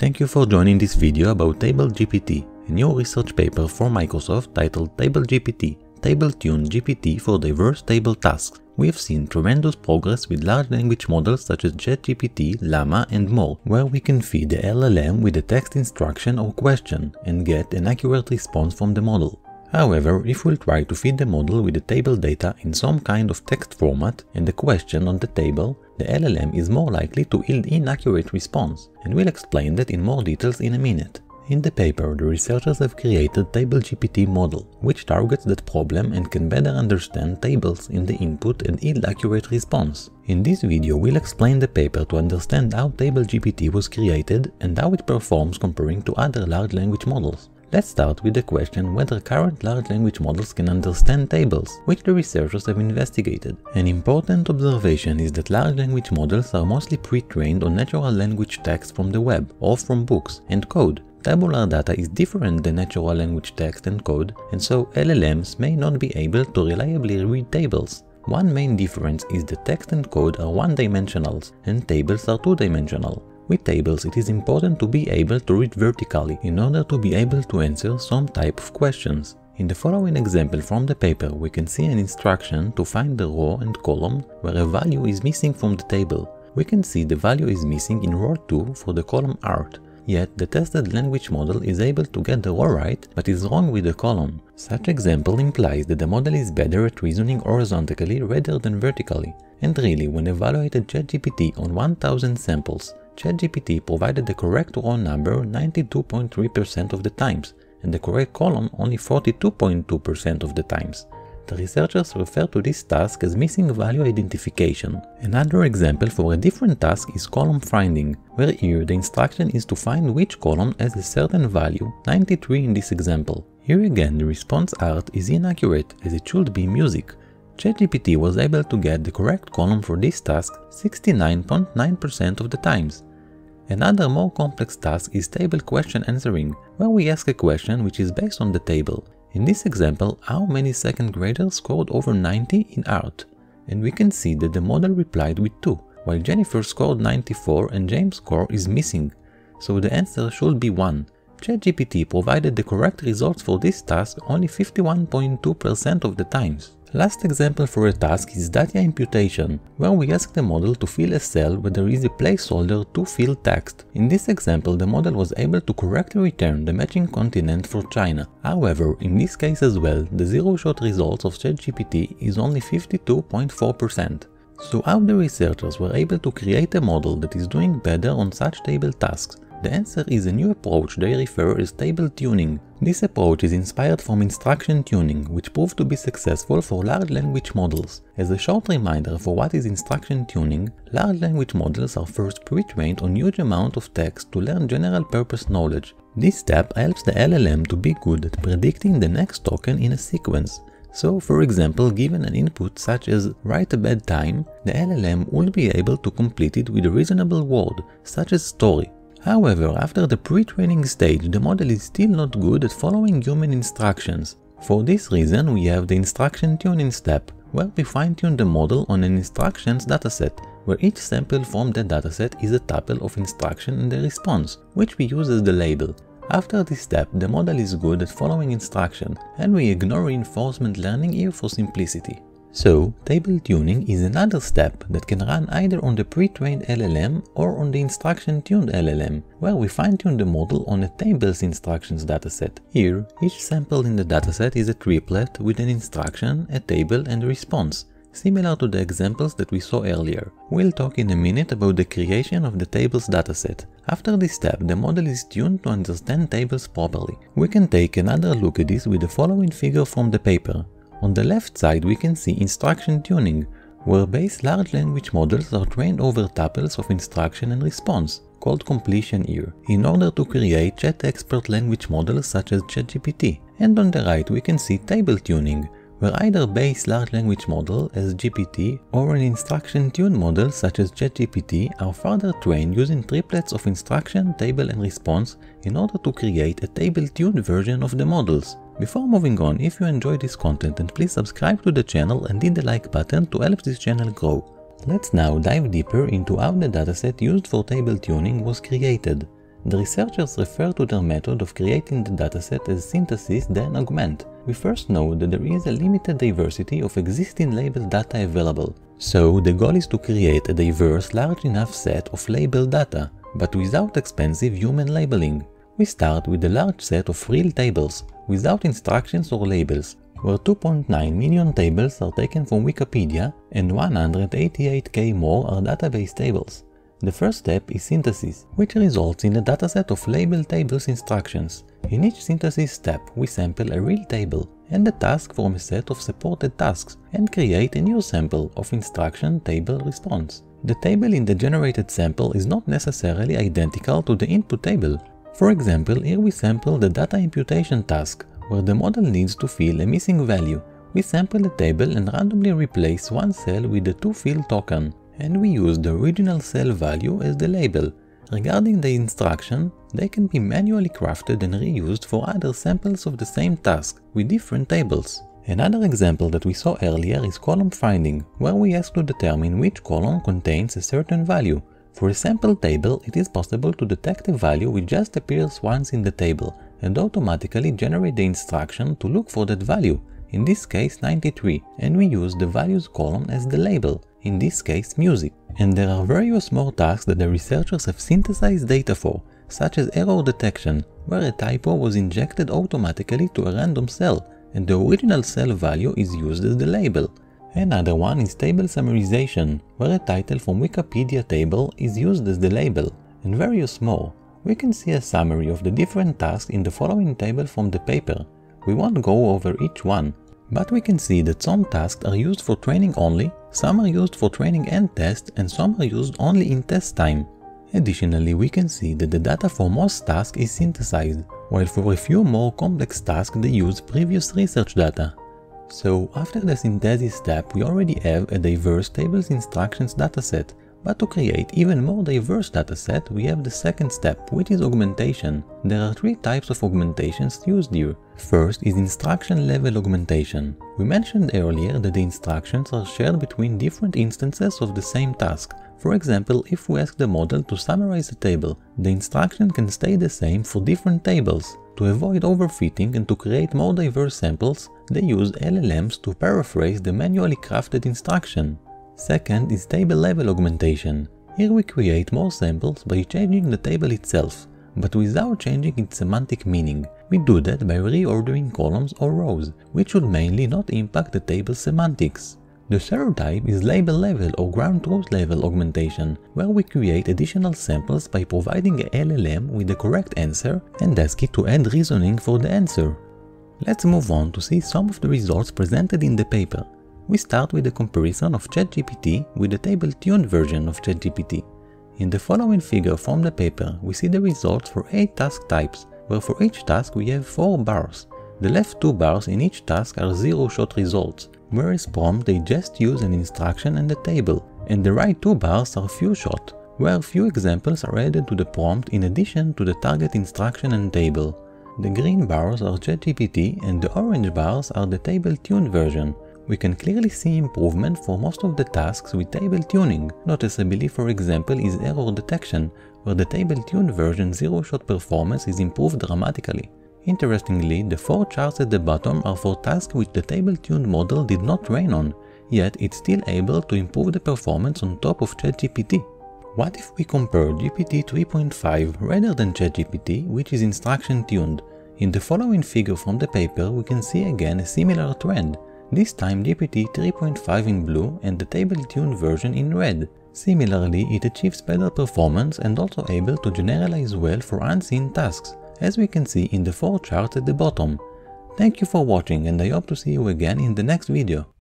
Thank you for joining this video about Table-GPT, a new research paper from Microsoft titled Table-GPT, Table-Tuned GPT for Diverse Table Tasks. We have seen tremendous progress with large language models such as ChatGPT, Llama, and more, where we can feed the LLM with a text instruction or question and get an accurate response from the model. However, if we'll try to feed the model with the table data in some kind of text format and the question on the table, the LLM is more likely to yield inaccurate response, and we'll explain that in more details in a minute. In the paper, the researchers have created Table-GPT model, which targets that problem and can better understand tables in the input and yield accurate response. In this video, we'll explain the paper to understand how Table-GPT was created and how it performs comparing to other large language models. Let's start with the question whether current large language models can understand tables, which the researchers have investigated. An important observation is that large language models are mostly pre-trained on natural language text from the web or from books and code. Tabular data is different than natural language text and code, and so LLMs may not be able to reliably read tables. One main difference is that text and code are one-dimensional and tables are two-dimensional. With tables, it is important to be able to read vertically in order to be able to answer some type of questions. In the following example from the paper, we can see an instruction to find the row and column where a value is missing from the table. We can see the value is missing in row 2 for the column art. Yet, the tested language model is able to get the row right, but is wrong with the column. Such example implies that the model is better at reasoning horizontally rather than vertically. And really, when evaluated ChatGPT on 1000 samples, ChatGPT provided the correct row number 92.3% of the times, and the correct column only 42.2% of the times. The researchers refer to this task as missing value identification. Another example for a different task is column finding, where here the instruction is to find which column has a certain value, 93 in this example. Here again the response art is inaccurate as it should be music. ChatGPT was able to get the correct column for this task 69.9% of the times. Another more complex task is table question answering, where we ask a question which is based on the table. In this example, how many second graders scored over 90 in art? And we can see that the model replied with 2, while Jennifer scored 94 and James' score is missing, so the answer should be 1. ChatGPT provided the correct results for this task only 51.2% of the times. Last example for a task is data imputation, where we ask the model to fill a cell where there is a placeholder to fill text. In this example, the model was able to correctly return the matching continent for China. However, in this case as well, the zero-shot results of ChatGPT is only 52.4%. So how the researchers were able to create a model that is doing better on such table tasks? The answer is a new approach they refer as table tuning. This approach is inspired from instruction tuning, which proved to be successful for large language models. As a short reminder for what is instruction tuning, large language models are first pre-trained on huge amount of text to learn general purpose knowledge. This step helps the LLM to be good at predicting the next token in a sequence. So, for example, given an input such as write a bedtime, the LLM will be able to complete it with a reasonable word, such as story. However, after the pre-training stage, the model is still not good at following human instructions. For this reason, we have the instruction tuning step, where we fine-tune the model on an instructions dataset, where each sample from the dataset is a tuple of instruction and the response, which we use as the label. After this step, the model is good at following instruction, and we ignore reinforcement learning here for simplicity. So, table tuning is another step that can run either on the pre-trained LLM or on the instruction-tuned LLM, where we fine-tune the model on a tables instructions dataset. Here, each sample in the dataset is a triplet with an instruction, a table and a response, similar to the examples that we saw earlier. We'll talk in a minute about the creation of the tables dataset. After this step, the model is tuned to understand tables properly. We can take another look at this with the following figure from the paper. On the left side we can see instruction tuning, where base large language models are trained over tuples of instruction and response, called completion here, in order to create chat expert language models such as ChatGPT. And on the right we can see table tuning, where either base large language model as GPT or an instruction tuned model such as ChatGPT are further trained using triplets of instruction, table and response in order to create a table tuned version of the models. Before moving on, if you enjoy this content, then please subscribe to the channel and hit the like button to help this channel grow. Let's now dive deeper into how the dataset used for table tuning was created. The researchers refer to their method of creating the dataset as Synthesis-then-Augment. We first know that there is a limited diversity of existing labeled data available. So the goal is to create a diverse, large enough set of labeled data, but without expensive human labeling. We start with a large set of real tables, without instructions or labels, where 2.9 million tables are taken from Wikipedia and 188k more are database tables. The first step is synthesis, which results in a dataset of labeled tables instructions. In each synthesis step, we sample a real table and a task from a set of supported tasks and create a new sample of instruction table response. The table in the generated sample is not necessarily identical to the input table. For example, here we sample the data imputation task, where the model needs to fill a missing value. We sample the table and randomly replace one cell with the toFill token, and we use the original cell value as the label. Regarding the instruction, they can be manually crafted and reused for other samples of the same task with different tables. Another example that we saw earlier is column finding, where we ask to determine which column contains a certain value. For a sample table, it is possible to detect a value which just appears once in the table and automatically generate the instruction to look for that value, in this case 93, and we use the values column as the label, in this case music. And there are various more tasks that the researchers have synthesized data for, such as error detection, where a typo was injected automatically to a random cell, and the original cell value is used as the label. Another one is table summarization, where a title from Wikipedia table is used as the label, and various more. We can see a summary of the different tasks in the following table from the paper. We won't go over each one, but we can see that some tasks are used for training only, some are used for training and test, and some are used only in test time. Additionally, we can see that the data for most tasks is synthesized, while for a few more complex tasks they use previous research data. So after the synthesis step, we already have a diverse tables instructions dataset, but to create even more diverse dataset, we have the second step, which is augmentation. There are three types of augmentations used here. First is instruction level augmentation. We mentioned earlier that the instructions are shared between different instances of the same task. For example, if we ask the model to summarize a table, the instruction can stay the same for different tables. To avoid overfitting and to create more diverse samples, they use LLMs to paraphrase the manually crafted instruction. Second is table-level augmentation. Here we create more samples by changing the table itself, but without changing its semantic meaning. We do that by reordering columns or rows, which should mainly not impact the table's semantics. The third type is label-level or ground truth level augmentation, where we create additional samples by providing a LLM with the correct answer and ask it to add reasoning for the answer. Let's move on to see some of the results presented in the paper. We start with a comparison of ChatGPT with the table-tuned version of ChatGPT. In the following figure from the paper, we see the results for 8 task types, where for each task we have 4 bars. The left 2 bars in each task are zero-shot results, whereas prompt they just use an instruction and a table, and the right 2 bars are few-shot, where few examples are added to the prompt in addition to the target instruction and table. The green bars are ChatGPT and the orange bars are the table-tuned version. We can clearly see improvement for most of the tasks with table tuning. Noticeably, for example, is error detection, where the table-tuned version zero-shot performance is improved dramatically. Interestingly, the 4 charts at the bottom are for tasks which the table-tuned model did not train on, yet it's still able to improve the performance on top of ChatGPT. What if we compare GPT 3.5 rather than ChatGPT, which is instruction-tuned? In the following figure from the paper, we can see again a similar trend. This time GPT 3.5 in blue and the table-tuned version in red. Similarly, it achieves better performance and also able to generalize well for unseen tasks, as we can see in the 4 charts at the bottom. Thank you for watching and I hope to see you again in the next video.